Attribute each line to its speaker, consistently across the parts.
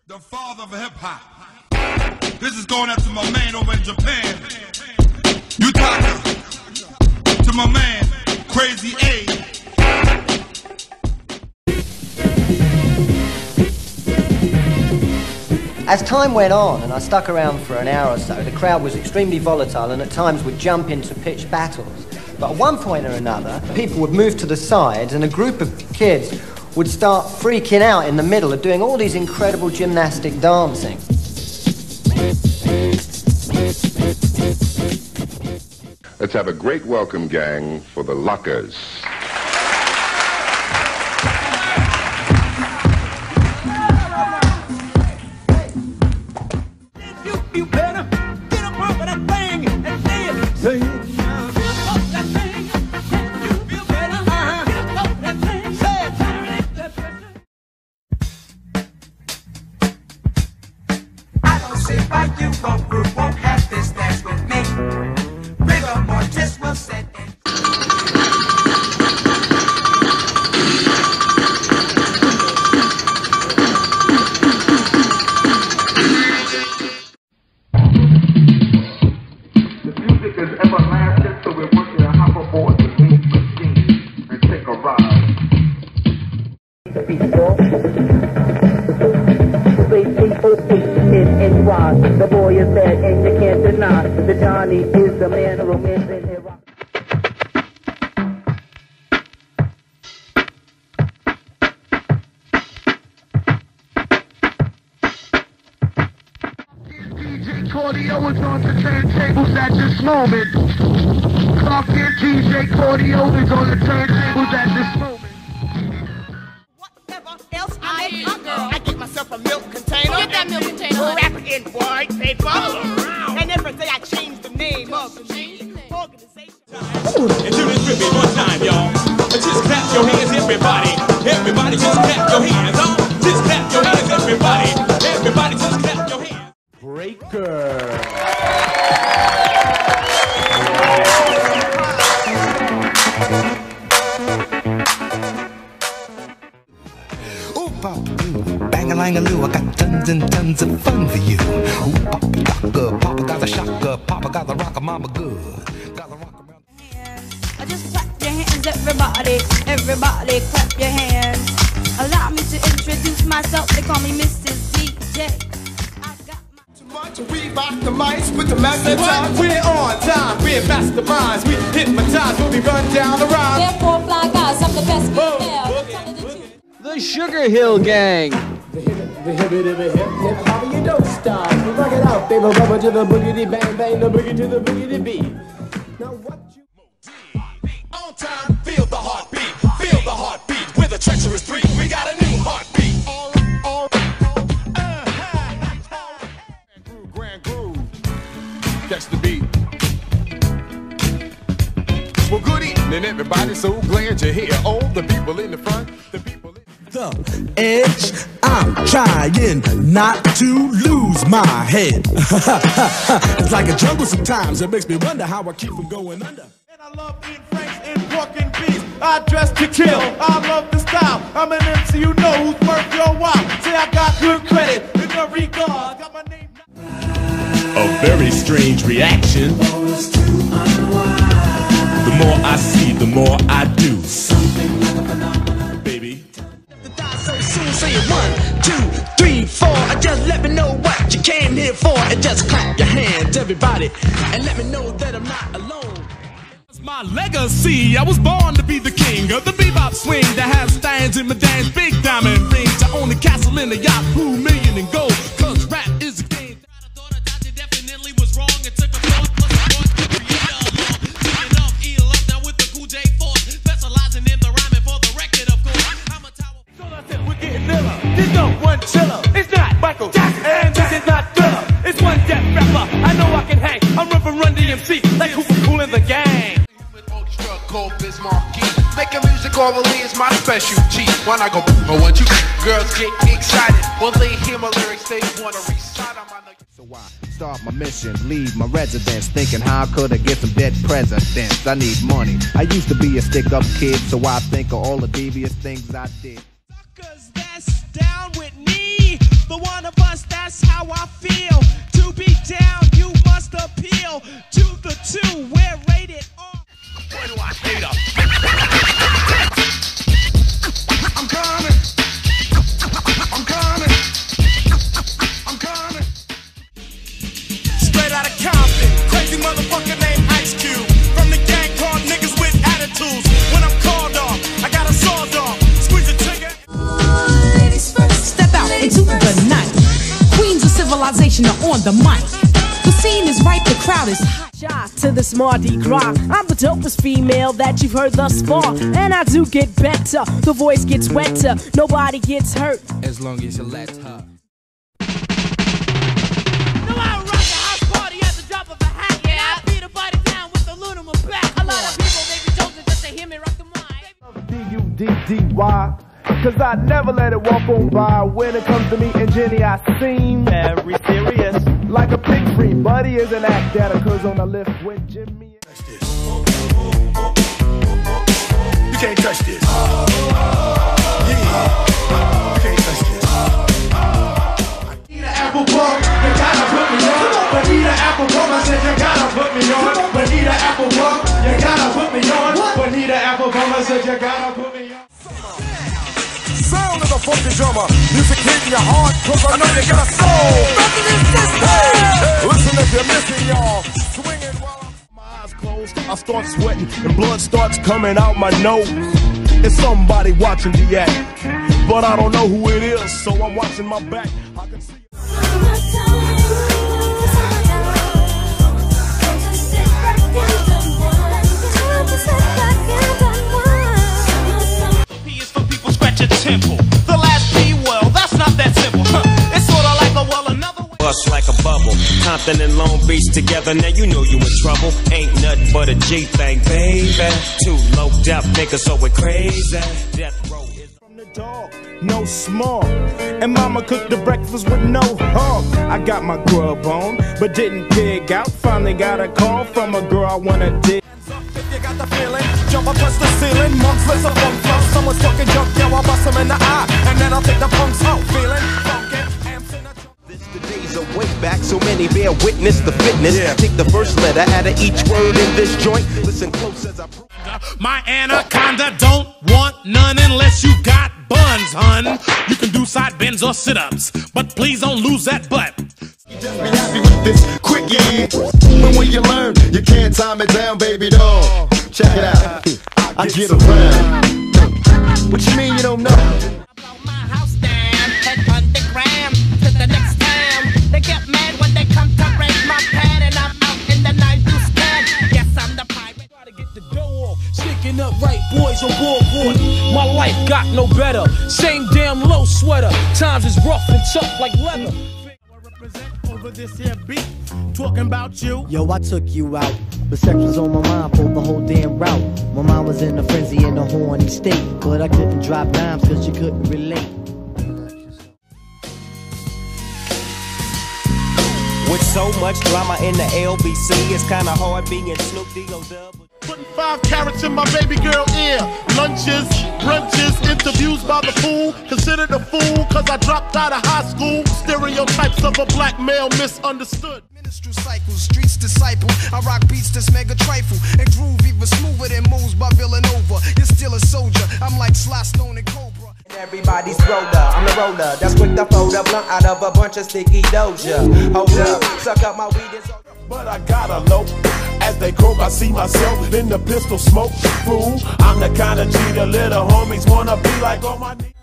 Speaker 1: The father of hip-hop. This is going out to my man over in Japan. Utaka. To my man, Crazy A.
Speaker 2: As time went on and I stuck around for an hour or so, the crowd was extremely volatile and at times would jump into pitched battles. But at one point or another, people would move to the sides and a group of kids would start freaking out in the middle of doing all these incredible gymnastic dancing.
Speaker 3: Let's have a great welcome, gang, for the Lockers.
Speaker 4: You better get up off of that thing and say it. Say it.
Speaker 5: Like you go group won't have this dance with me. Rigor mortis will set in.
Speaker 6: The music is everlasting, so we want you to hop aboard the beat machine and take a ride.
Speaker 7: The boy is dead and you can't deny that Johnny is the man of romance in hip hop.
Speaker 6: DJ Cordio is on the turntables at this moment. Clark and DJ Cordio is on the turntables at this moment.
Speaker 4: Whatever else I get myself a milk container.
Speaker 8: Get that milk container.
Speaker 4: Wrap it in white paper. And every day I change the name of the organization.
Speaker 9: And do this with me one time, y'all. Just clap your hands, everybody. Everybody just clap your hands, huh? Just clap your hands, everybody. Everybody just clap your hands.
Speaker 10: Breaker.
Speaker 11: Bang-a-lang-a-loo, I got tons and tons of fun for you. Ooh, Papa got a shocker, Papa got the rocker, Mama good. Got the rock around.
Speaker 8: Just clap your hands, everybody. Everybody clap your hands. Allow me to introduce myself. They call me Mrs. DJ. I got my...
Speaker 4: Too much, we rock the mics with the master time. We're on time, we're masterminds. We hypnotize when we run down the rhyme.
Speaker 8: Therefore, fly guys, I'm the best female.
Speaker 10: The Sugar Hill Gang.
Speaker 12: The hip, how you don't stop. You rock it out, baby, rubber to the boogity bang bang, the boogie to the boogity beat. Now what you
Speaker 4: on time, feel the heartbeat, feel the heartbeat. With a treacherous beat, we got a new heartbeat.
Speaker 6: Grand groove. Catch the beat. Well, good evening, everybody. So glad you're here. All the people in the front, the people in
Speaker 11: The edge, I'm trying not to lose my head. It's like a jungle sometimes. It makes me wonder how I keep from going under.
Speaker 4: And I love eating franks and pork and beef. I dress to kill, I love the style. I'm an MC, you know who's worth your while. Say I got good credit in the regard. Got my name.
Speaker 9: A very strange reaction. The more I see, the more I do. Something like a phenomenon, baby.
Speaker 5: So soon, say it 1, 2, 3, 4. Just let me know what you came here for. And just clap your hands, everybody. And let me know that I'm not alone.
Speaker 9: It's my legacy. I was born to be the king of the bebop swing that has stands in my dance, big diamond rings. I own a castle in a yacht, $2 million in gold. Cause rap is a game. I thought I definitely was wrong. It took a thought plus a thought to create a law. Taking off, eat up now with the Cool J Force. Specializing in the rhyming for the record, of course. I'm a tower.
Speaker 4: So I said we're getting iller. There's no one chiller. It's not Michael Jackson. And this is not Thriller. It's one death rapper. I know I can hang. I'm Run DMC. Like who was cool in the gang.
Speaker 6: called Bismarcky. Making music orally is my specialty. When I go, but what you girls get excited when they hear my lyrics, they wanna recite them.
Speaker 13: So I start my mission, leave my residence, thinking how could I get some dead presidents? I need money. I used to be a stick-up kid, so I think of all the devious things I did.
Speaker 4: Suckers that's down with me, the one of us.
Speaker 5: That's how I feel. To be down, you must appeal to the two. We're rated R. Why do I hate her?
Speaker 1: I'm coming. I'm coming. I'm coming.
Speaker 5: Straight out of Compton, crazy motherfucker named Ice Cube. From the gang called niggas with attitudes. When I'm called off, I got a sawed off. Squeeze the trigger.
Speaker 14: Ladies first, step out into the night. Queens of civilization are on the mic. The scene is right, the crowd is hot.
Speaker 15: Shout to the Mardi Gras. I'm the dopest female that you've heard thus far. And I do get better, the voice gets wetter, nobody gets hurt.
Speaker 16: As long as you let her.
Speaker 8: No, I rock the house party at the drop of a hat. Yeah, I beat a body down with the loot on my back. A lot of people, they be chosen just to hear me rock the mic.
Speaker 4: D-U-D-D-Y. Cause I never let it walk on by. When it comes to me and Jenny, I seem very serious. Like a pig free, buddy is an act that occurs on the lift when Jimmy.
Speaker 1: You can't touch this. Yeah. You can't touch this.
Speaker 4: Need an apple bump, you gotta put me on. But need an apple bump, I said you gotta put me on. But need an apple bump, you gotta put me on. But need an apple bump, I said you gotta put me on.
Speaker 1: Sound of the funky drummer. Music hitting your heart, cause I know you got a soul. Hey, listen if you're missing, y'all. Swinging while my eyes closed, I start sweating and blood starts coming out my nose. It's somebody watching the act, but I don't know who it is, so I'm watching my back. I can see
Speaker 5: Temple. The last P, well, that's not that simple. It's sorta like a well, another way.
Speaker 17: Bust like a bubble. Compton and Long Beach together, now you know you in trouble. Ain't nothing but a G thing, baby. Too low death niggas, so we're crazy. Death row is
Speaker 4: from the dog, no small. And mama cooked the breakfast with no hog. I got my grub on, but didn't pig out. Finally got a call from a girl I wanna dig.
Speaker 1: if you got the feeling, jump up touch the ceiling. Monks, let's a funk flow. Someone's talking junk, yo, I'll bust him in the eye. And then I'll take the punks out, feeling funky.
Speaker 18: This the days of way back, so many bear witness the fitness. Take the first letter out of each word in this joint. Listen close as I
Speaker 9: my anaconda don't want none unless you got buns, hun. You can do side bends or sit-ups, but please don't lose that butt.
Speaker 1: Just be happy with this quickie. But when you learn, you can't time it down, baby doll. Check it out. I get around. What you mean you don't know?
Speaker 8: My house down, head underground to the next town. They get mad when they come to raid my pad, and I'm out in the night to stand. Yes, I'm the pirate.
Speaker 5: Try to get the dough off, sticking up right, boys on board. My life got no better. Same damn low sweater. Times is rough and tough like leather.
Speaker 4: Over this here beat, talking about you.
Speaker 2: Yo, I took you out, but sex was on my mind for the whole damn route. My mind was in a frenzy in a horny state, but I couldn't drop dimes cause you couldn't relate.
Speaker 17: with so much drama in the LBC, it's kinda hard being Snoop D-O-Dub.
Speaker 4: Putting 5 carats in my baby girl ear. Lunches, brunches, interviews by the pool. Considered a fool cause I dropped out of high school. Stereotypes of a black male misunderstood.
Speaker 19: Ministry cycles, streets disciple. I rock beats that's mega trifle. And groove even smoother than moves by Villanova. You're still a soldier, I'm like Sly Stone and Cobra.
Speaker 18: Everybody's roller, I'm the roller. That's quick to fold a blunt out of a bunch of sticky doja. Hold up, suck up my weed and so.
Speaker 1: But I gotta low. As they croak, I see myself in the pistol smoke. Fool, I'm the kind of G the little homies wanna be like on my knees.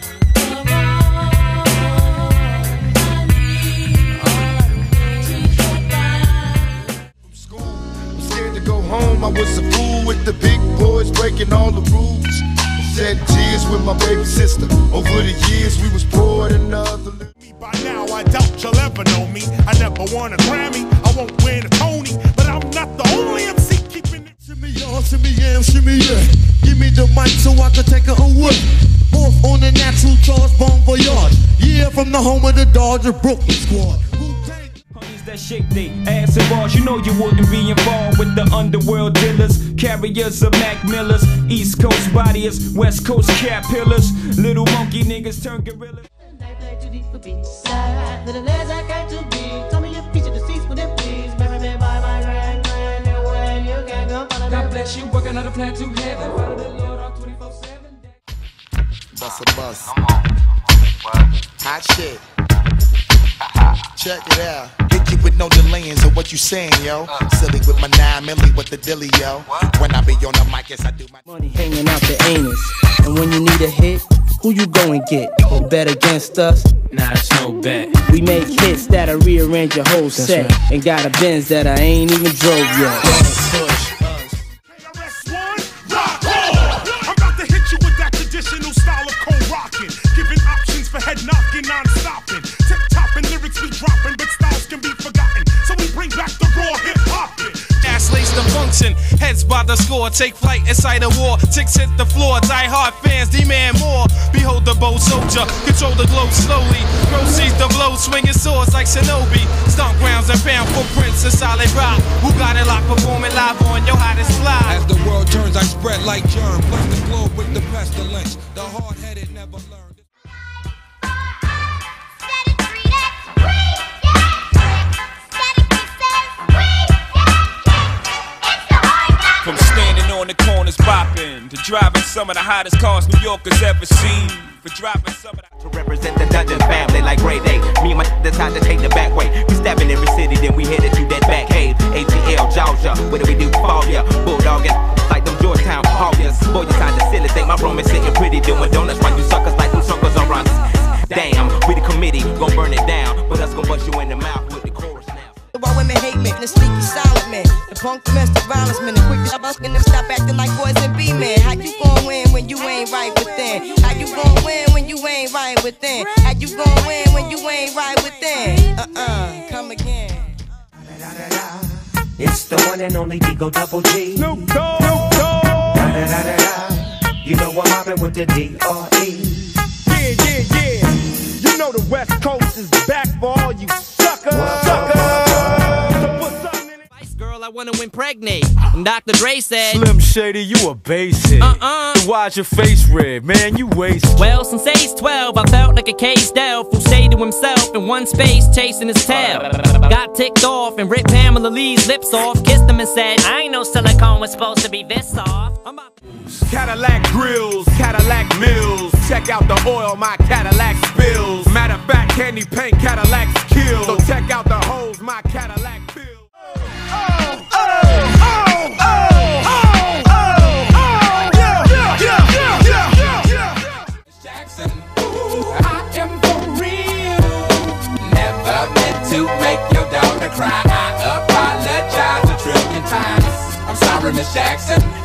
Speaker 1: School, I'm scared to go home. I was a fool with the big boys breaking all the rules. Shed tears with my baby sister. Over the years, we was poor another.
Speaker 9: By now, I doubt you'll ever know me. I never won a Grammy, I won't win a Tony, but I'm not the only MC keeping it.
Speaker 20: Shimmy y'all, shimmy yeah, shimmy yeah. Give me the mic so I can take it away. Off on the natural charge, bon voyage. Yeah, from the home of the Dodger Brooklyn squad.
Speaker 5: Homies that shake they ass and balls, you know you wouldn't be involved with the underworld dealers, carriers of Mac Millers, East Coast bodyers, West Coast cat pillars, little monkey niggas turn gorillas.
Speaker 8: I play too deep for beachside.
Speaker 12: that the legs I got to be. Tell me your piece of the seats with it, please. Marry me by my grand, when you can go follow
Speaker 5: God bless you, working on a plan to heaven. Follow the Lord on 24/7.
Speaker 20: Bust a bus. Hot shit. Check it out. Hit you with no delayings of what you saying, yo. Silly with my 9 milli with the dilly, yo. When I be on the mic, yes, I do my
Speaker 16: money hanging out the anus. And when you need a hit, who you go and get? Or bet against us?
Speaker 10: Nah, it's no bet.
Speaker 16: We make hits that'll rearrange your whole set.
Speaker 10: right.
Speaker 16: And got a Benz that I ain't even drove yet.
Speaker 9: I'm about to hit you with that traditional style of cold rocking, giving options for head knocking, non-stopping. Tip-topping lyrics we dropping, but styles can be forgotten. So we bring back the raw hip-hopping.
Speaker 21: Ass lace the function, heads by the score, take flight inside a war. Ticks hit the floor, die hard fans demand more. Behold the bold soldier, control the globe slowly. Proceeds the blow, swinging swords like Shinobi. Stomp grounds and pound footprints in solid rock. Who got it locked, performing live on your hottest fly?
Speaker 22: As the world turns, I spread like germ. Bless the globe with the pestilence. The hard-headed never learn.
Speaker 17: From standing on the corners bopping to driving some of the hottest cars New Yorkers ever seen. For dropping some of the
Speaker 18: To represent the Dungeon family like grade A. Me and my decide to take the back way. We step in every city, then we headed to that back cave. ATL, Georgia, what do we do? Fall ya, bulldogging like them Georgetown Hawkins. Boy, you kinda silly, think my room is sitting pretty, doing donuts while you suckers like them suckers on runs. Damn, we the committee, gon' burn it down, but us gon' bust you in the mouth with the chorus now.
Speaker 23: Why women hate men, the sneaky silent men, the punk domestic violence men, the quick to up and them stop acting like boys and be men. How you gon' win when you ain't right within? How you gon' win when you ain't right within? How you gon' win when you ain't right within? Come again.
Speaker 24: It's the one and only Digo Double G.
Speaker 9: Snoop Dogg, Snoop Dogg.
Speaker 24: You know I'm mobbing with the D.R.E.
Speaker 9: Yeah. You know the West Coast is back for all you suckers.
Speaker 25: Girl, I wanna impregnate. And Dr. Dre said,
Speaker 26: Slim Shady, you a basic. Why's your face red, man? You wasted.
Speaker 25: Well, since age 12, I felt like a caged elf who stayed to himself in one space, chasing his tail. Got ticked off and ripped Pamela Lee's lips off, kissed him and said, I ain't know silicone was supposed to be this soft.
Speaker 9: Cadillac grills, Cadillac mills. Check out the oil my Cadillac spills. Matter of fact, candy paint Cadillacs kill. So check out the holes my Cadillac fills.
Speaker 5: Jackson, I am for real. Never meant to make your daughter cry. I apologize a trillion times. I'm sorry, Miss Jackson.